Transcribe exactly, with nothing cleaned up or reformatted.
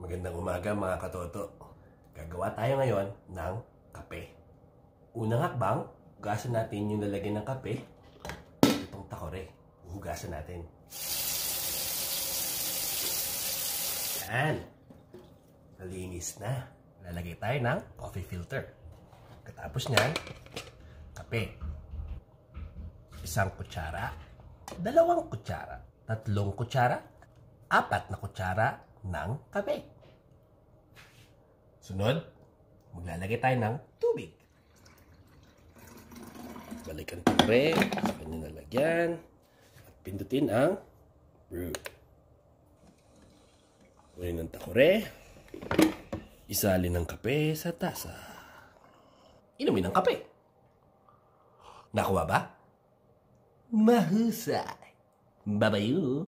Magandang umaga mga katoto. Gagawa tayo ngayon ng kape. Unang hakbang, hugasan natin yung lalagyan ng kape. Itong takore, hugasan natin. Yan. Nalinis na. Lalagay tayo ng coffee filter. Katapos niyan, kape. Isang kutsara, dalawang kutsara, tatlong kutsara, apat na kutsara ng kape. Sunod, maglalagay tayo ng tubig. Balikan ang kape sa kanyang lalagyan at pindutin ang brew. Kunin ng takore, isalin ang kape sa tasa. Inumin ang kape. Nakuha ba? Mahusay. Babayu.